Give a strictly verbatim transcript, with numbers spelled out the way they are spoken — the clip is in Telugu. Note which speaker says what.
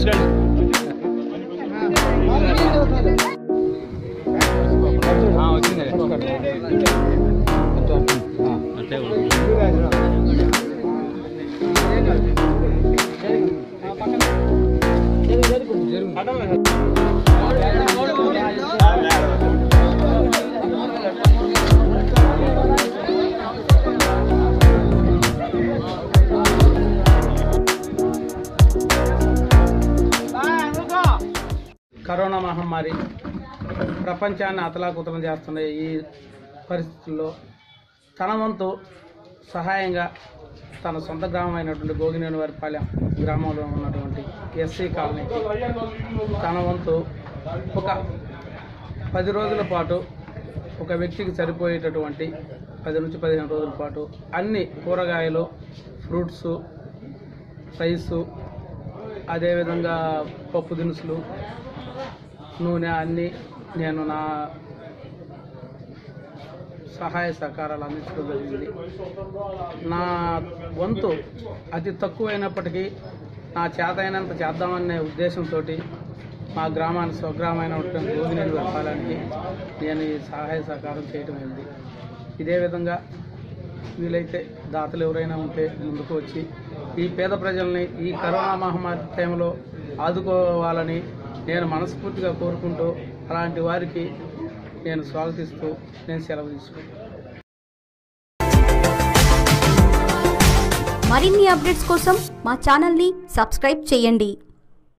Speaker 1: కరోనా మహమ్మారి ప్రపంచాన్ని అతలాకుతలం చేస్తున్న ఈ పరిస్థితుల్లో తన వంతు సహాయంగా తన సొంత గ్రామం అయినటువంటి గోగినేనివారిపాలెం గ్రామంలో ఉన్నటువంటి ఎస్సీ కాలనీకి తన వంతు ఒక పది రోజుల పాటు ఒక వ్యక్తికి సరిపోయేటటువంటి పది నుంచి పదిహేను రోజుల పాటు అన్ని కూరగాయలు, ఫ్రూట్సు, రైసు, అదేవిధంగా పప్పు దినుసులు, నూనె అన్నీ నేను నా సహాయ సహకారాలు అందించడం జరిగింది. నా వంతు అతి తక్కువైనప్పటికీ నా చేతైనంత చేద్దామనే ఉద్దేశంతో మా గ్రామాన్ని స్వగ్రామైనటువంటి గోగినేనివారిపాలెంకి నేను ఈ సహాయ సహకారం చేయటం అయింది. ఇదే విధంగా వీలైతే దాతలు ఎవరైనా ఉంటే ముందుకు వచ్చి ఈ పేద ప్రజల్ని ఈ కరోనా మహమ్మారి టైంలో ఆదుకోవాలని నేను మనస్ఫూర్తిగా కోరుకుంటూ అలాంటి వారికి నేను స్వాగతిస్తూ నేను సెలవు తీసుకుంటాను.
Speaker 2: మరిన్ని అప్డేట్స్ కోసం మా ఛానల్ని సబ్స్క్రైబ్ చేయండి.